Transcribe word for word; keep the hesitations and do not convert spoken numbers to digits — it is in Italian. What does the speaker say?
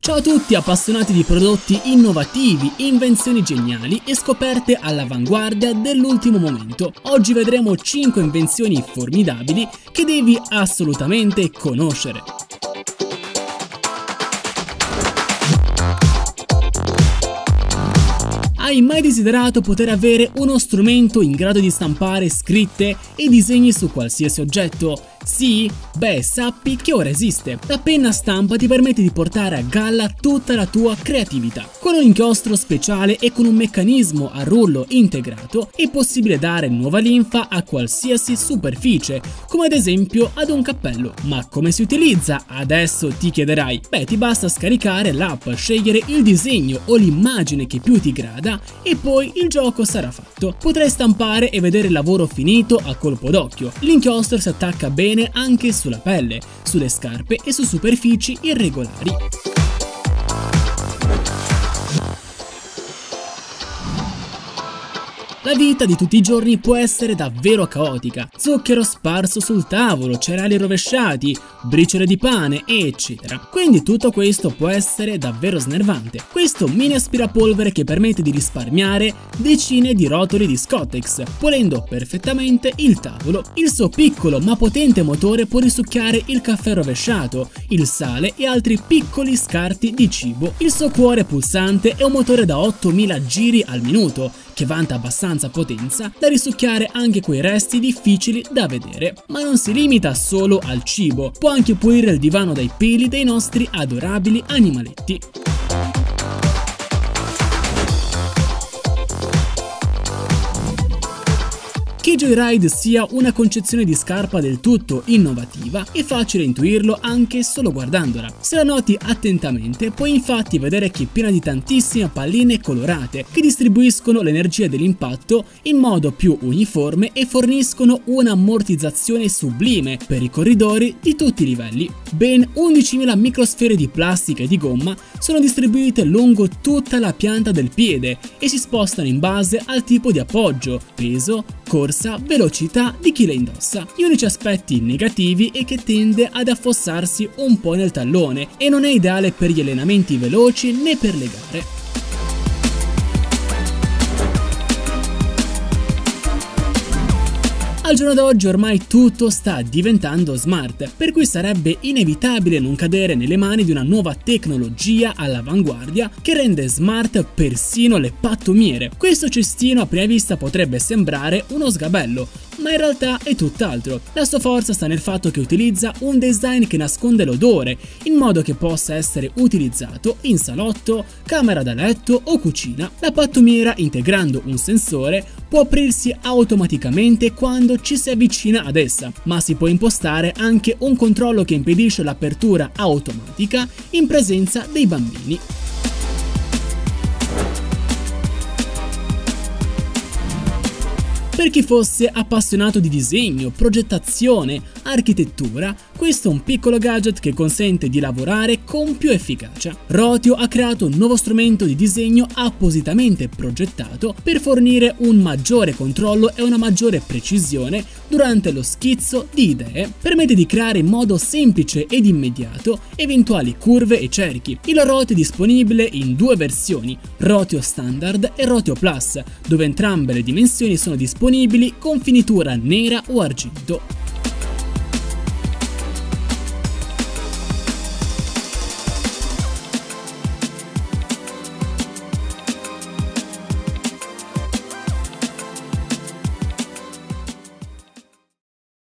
Ciao a tutti appassionati di prodotti innovativi, invenzioni geniali e scoperte all'avanguardia dell'ultimo momento. Oggi vedremo cinque invenzioni formidabili che devi assolutamente conoscere. Hai mai desiderato poter avere uno strumento in grado di stampare scritte e disegni su qualsiasi oggetto? Sì? Beh, sappi che ora esiste. La penna stampa ti permette di portare a galla tutta la tua creatività. Con un inchiostro speciale e con un meccanismo a rullo integrato è possibile dare nuova linfa a qualsiasi superficie, come ad esempio ad un cappello. Ma come si utilizza? Adesso ti chiederai. Beh, ti basta scaricare l'app, scegliere il disegno o l'immagine che più ti grada e poi il gioco sarà fatto. Potrai stampare e vedere il lavoro finito a colpo d'occhio. L'inchiostro si attacca bene anche sulla pelle, sulle scarpe e su superfici irregolari. La vita di tutti i giorni può essere davvero caotica. Zucchero sparso sul tavolo, cereali rovesciati, briciole di pane, eccetera. Quindi tutto questo può essere davvero snervante. Questo mini aspirapolvere che permette di risparmiare decine di rotoli di Scottex, pulendo perfettamente il tavolo. Il suo piccolo ma potente motore può risucchiare il caffè rovesciato, il sale e altri piccoli scarti di cibo. Il suo cuore pulsante è un motore da ottomila giri al minuto, che vanta abbastanza potenza da risucchiare anche quei resti difficili da vedere. Ma non si limita solo al cibo, può anche pulire il divano dai peli dei nostri adorabili animaletti. Che Joyride sia una concezione di scarpa del tutto innovativa è facile intuirlo anche solo guardandola. Se la noti attentamente puoi infatti vedere che è piena di tantissime palline colorate che distribuiscono l'energia dell'impatto in modo più uniforme e forniscono un'ammortizzazione sublime per i corridori di tutti i livelli. Ben undicimila microsfere di plastica e di gomma sono distribuite lungo tutta la pianta del piede e si spostano in base al tipo di appoggio, peso, corsa, velocità di chi le indossa. Gli unici aspetti negativi è che tende ad affossarsi un po' nel tallone e non è ideale per gli allenamenti veloci né per le gare. Al giorno d'oggi ormai tutto sta diventando smart, per cui sarebbe inevitabile non cadere nelle mani di una nuova tecnologia all'avanguardia che rende smart persino le pattumiere. Questo cestino a prima vista potrebbe sembrare uno sgabello, ma in realtà è tutt'altro. La sua forza sta nel fatto che utilizza un design che nasconde l'odore, in modo che possa essere utilizzato in salotto, camera da letto o cucina. La pattumiera, integrando un sensore, può aprirsi automaticamente quando ci si avvicina ad essa, ma si può impostare anche un controllo che impedisce l'apertura automatica in presenza dei bambini. Per chi fosse appassionato di disegno, progettazione, architettura, questo è un piccolo gadget che consente di lavorare con più efficacia. Rotio ha creato un nuovo strumento di disegno appositamente progettato per fornire un maggiore controllo e una maggiore precisione durante lo schizzo di idee. Permette di creare in modo semplice ed immediato eventuali curve e cerchi. Il Rotio è disponibile in due versioni, Rotio Standard e Rotio Plus, dove entrambe le dimensioni sono disponibili con finitura nera o argento.